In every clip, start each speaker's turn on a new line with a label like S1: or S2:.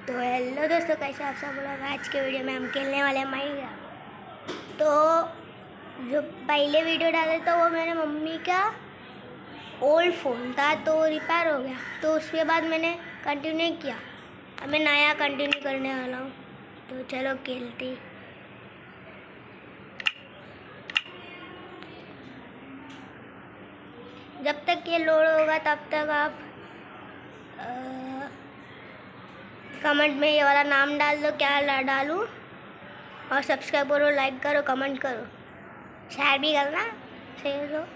S1: तो हेलो दोस्तों, कैसे आप सब लोग। आज के वीडियो में हम खेलने वाले हैं माइनक्राफ्ट। तो जो पहले वीडियो डाले तो वो मेरे मम्मी का ओल्ड फ़ोन था, तो रिपेयर हो गया, तो उसके बाद मैंने कंटिन्यू किया। अब मैं नया कंटिन्यू करने वाला हूँ, तो चलो खेलते। जब तक ये लोड होगा तब तक आप कमेंट में ये वाला नाम डाल दो, क्या डालूँ, और सब्सक्राइब करो, लाइक करो, कमेंट करो, शेयर भी करना, शेयर दो।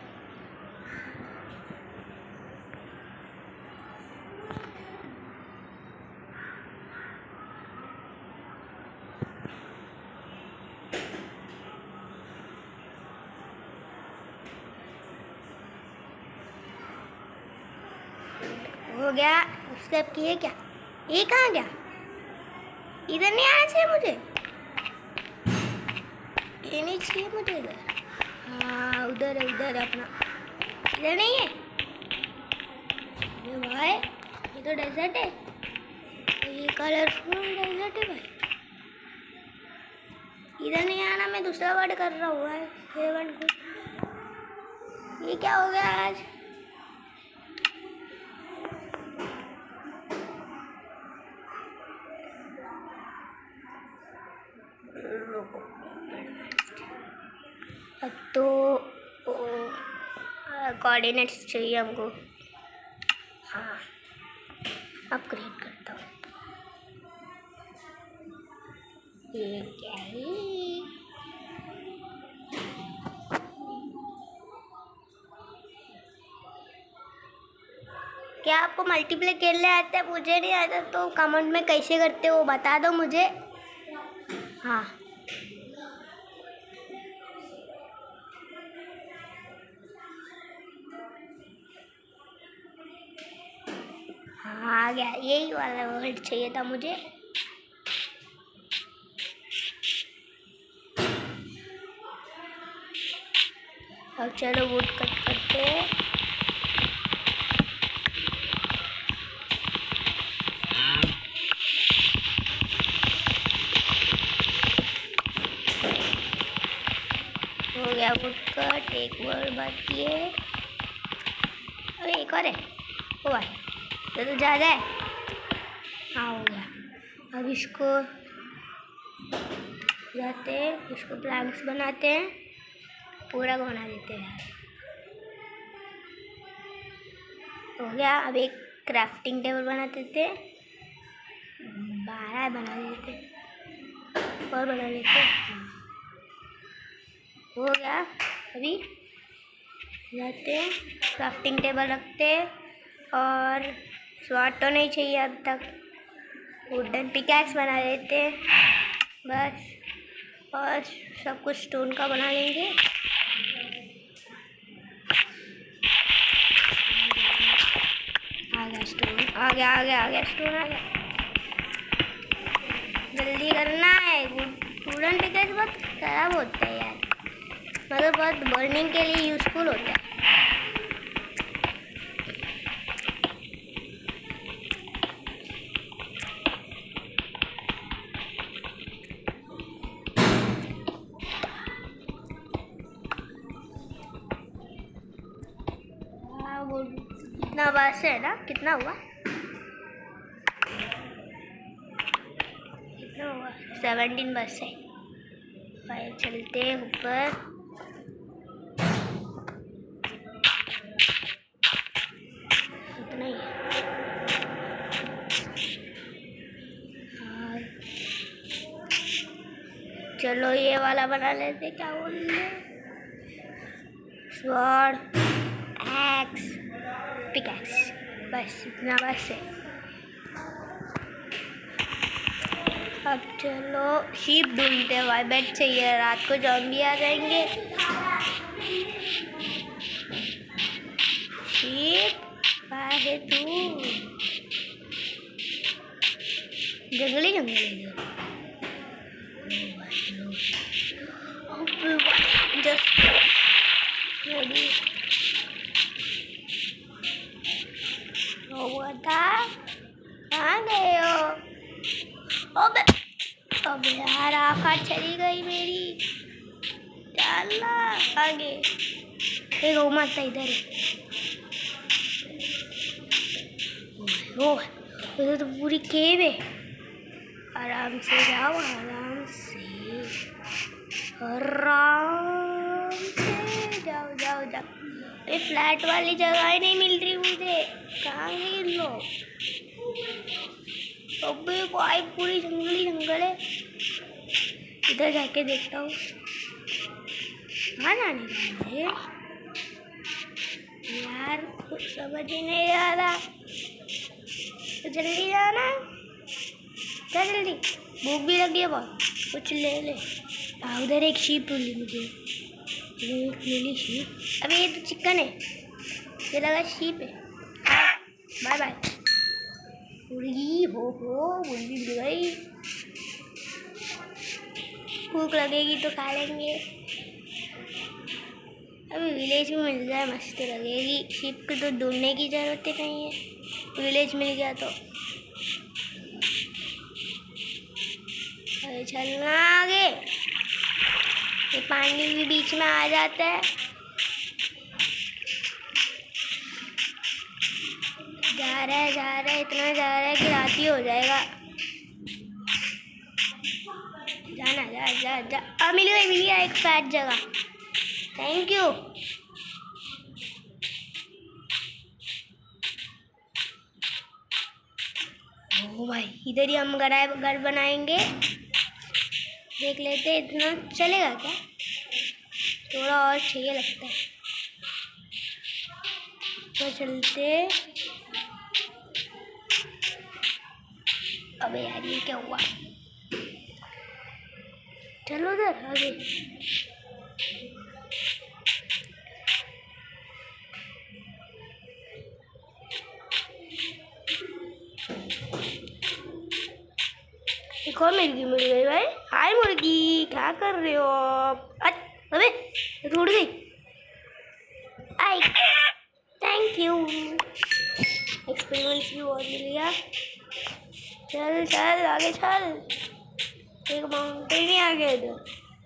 S1: हो गया। सब्सक्राइब किए क्या? ये कहाँ गया? इधर नहीं आना चाहिए मुझे, ये नहीं चाहिए मुझे इधर। हाँ उधर है, उधर है अपना, इधर नहीं है। अरे भाई ये तो डेजर्ट है, ये कलरफुल डेजर्ट है भाई। इधर नहीं आना, मैं दूसरा वर्ड कर रहा हूँ भाई। ये क्या हो गया आज? अब तो कोऑर्डिनेट्स चाहिए हमको। हाँ अब क्रिएट करता हूँ। ये क्या है? क्या आपको मल्टीप्ले खेलने आते हैं? मुझे नहीं आता, तो कमेंट में कैसे करते हो बता दो मुझे। हाँ हाँ आ गया, यही वाला वर्ड चाहिए था मुझे। अब चलो वुड कट करते हैं। हो गया वुड कट, एक वर्ड बाकी है। अरे एक और है। ओ भाई तो ज़्यादा है। हाँ हो गया। अब इसको जाते हैं, इसको प्लैंक्स बनाते हैं, पूरा को बना देते हैं। हो गया। अब एक क्राफ्टिंग टेबल बना देते हैं, 12 बना देते हैं, और बना लेते हैं। हो गया। अभी जाते हैं, क्राफ्टिंग टेबल रखते हैं, और स्वाद तो नहीं चाहिए अब तक। वुडन पिकैक्स बना लेते हैं बस, और सब कुछ स्टोन का बना लेंगे। आ गया स्टोन, आ गया स्टोन आ गया। जल्दी करना है, वुडन पिकैक्स बहुत खराब होता है यार, मतलब बहुत बर्निंग के लिए यूज़फुल होता है। कितना बस है ना, कितना हुआ? 17 बस है भाई। चलते हैं ऊपर। इतना ही है। चलो ये वाला बना लेते, क्या बोलते, स्वॉर्ड, एक्स, पिकैक्स, बस इतना बस है। अब चलो शीप ढूंढते हैं भाई, बेड चाहिए, रात को ज़ॉम्बी आ जाएंगे। शीप कहाँ है तू? जंगली जस्ट रेडी हुआ था। कहाँ गए हो? अबे अबे यार आँख चली गई मेरी। चलना आगे। एक गौ माता इधर है। ओह इधर तो पूरी केव है। आराम से जाओ, आराम से, आराम से जाओ जाओ जाओ। ये फ्लैट वाली जगह ही नहीं मिल रही मुझे। कहाँ गए लोग? अबे भाई पूरी जंगली जंगल है। इधर जाके देखता हूँ कहाँ जाने का मुझे। यार कुछ समझ ही नहीं आ रहा। तो जल्दी जाना, क्या जल्दी, भूख भी लगी है बहुत, कुछ ले ले। उधर एक शीप मिली मुझे, एक मिली शीप। अबे ये तो चिकन है, ये लगा शीप है। Bye bye. मुर्गी हो मुर्गी मिल गई। भूख लगेगी तो खा लेंगे। अभी विलेज में मिल जाए मस्त लगेगी। शीप को तो ढूंढने की जरूरत ही नहीं है, विलेज मिल गया तो। अरे चलना आगे। ये पानी भी बीच में आ जाता है। जा रहा है इतना जा रहा है कि रात ही हो जाएगा। जाना जा जा जा। मिल गया एक फ्लैट जगह। Thank you. ओ भाई इधर ही हम घर बनाएंगे। देख लेते इतना चलेगा क्या? थोड़ा और चाहिए लगता है तो चलते। अबे यार ये क्या हुआ? चलो उधर आगे। एक और मुर्गी मिल गई भाई। हाय मुर्गी, क्या कर रहे हो? अबे उड़ गई। आई थैंक यू। एक्सपेरिमेंट्स भी बहुत मिल गया। चल चल आगे चल। एक माउंटेन ही आ गया इधर।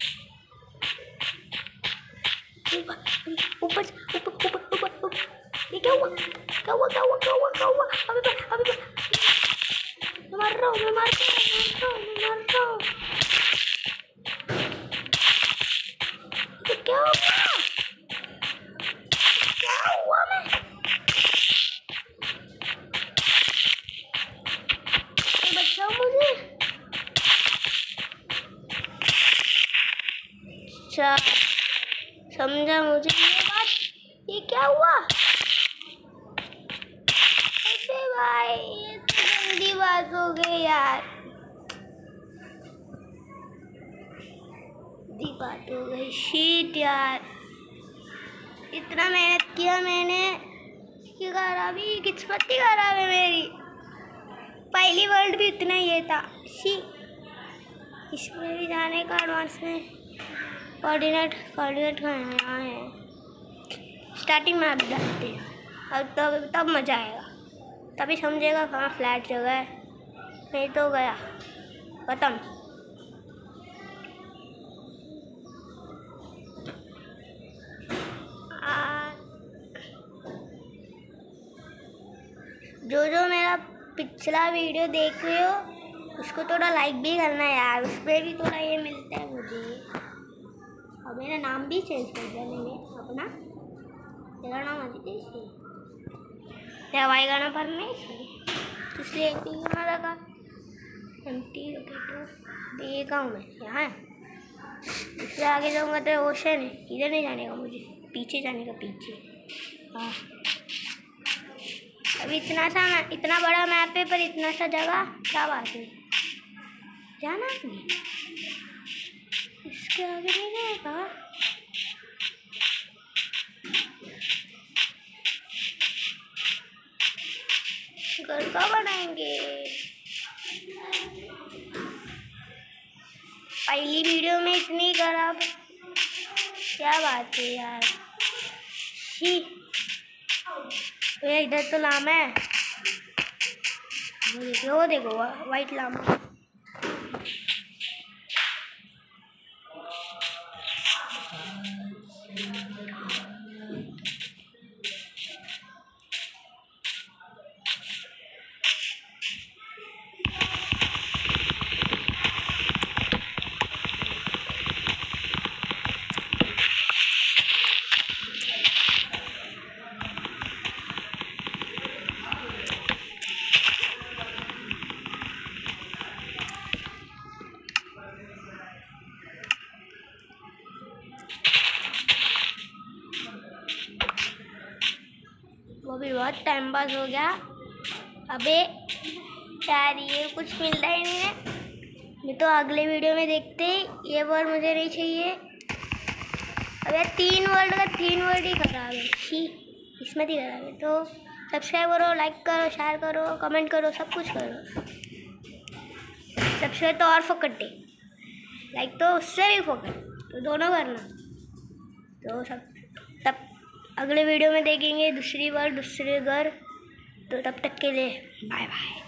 S1: ऊपर ऊपर ऊपर ऊपर ऊपर। ये क्या हुआ? क्या हुआ क्या हुआ क्या हुआ क्या हुआ? अभी मैं मर रहा हूँ, मैं मर रहा हूँ। क्या हुआ? क्या हुआ? मैं बचाओ मुझे। अच्छा समझा मुझे ये बात। ये क्या हुआ? अरे भाई ये तो गंदी बात हो गई यार। गंदी बात हो गई। शीट यार, इतना मेहनत किया मैंने कि खराबी, किस्मत ही खराब है मेरी। पहली वर्ल्ड भी इतना ये था। शी इसमें भी जाने का एडवांस में कोऑर्डिनेट कहाँ है? स्टार्टिंग में आप डालते हैं और तब मज़ा आएगा, तभी समझेगा कहाँ फ्लैट जगह है। नहीं तो गया खत्म। जो मेरा पिछला वीडियो देख रहे हो उसको थोड़ा लाइक भी करना यार, उसमें भी थोड़ा ये मिलता है मुझे। और मेरा नाम भी चेंज कर दिया मैंने अपना। तेरा नाम अदिति दवाई गाना पर नहीं इसलिए ना लगा। एम्प्टी लोकेटर देखा हूँ मैं यहाँ। इससे आगे जाऊँगा तो ओशन है, इधर नहीं जाने का मुझे, पीछे जाने का, पीछे। हाँ अभी इतना बड़ा मैप है पर इतना सा जगह, क्या बात है? जाना नहीं, इसके आगे नहीं जाएगा। घर का बनाएंगे। पहली वीडियो में इतनी खराब, क्या बात है यार। शी इधर तो लाम है, वो देखो वाइट लामा। वो भी बहुत टाइम पास हो गया। अबे यार ये कुछ मिलता ही नहीं है। मैं तो अगले वीडियो में देखते ये वर्ड मुझे नहीं चाहिए। अबे 3 वर्ड ही खराब है। छी, इसमें ही खराब है। तो सब्सक्राइब करो, लाइक करो, शेयर करो, कमेंट करो, सब कुछ करो। सब्सक्राइब तो और फोकट है, लाइक तो उससे भी फोकट, तो दोनों करना। तो सब तब अगले वीडियो में देखेंगे दूसरी बार दूसरे घर। तो तब तक के लिए बाय बाय।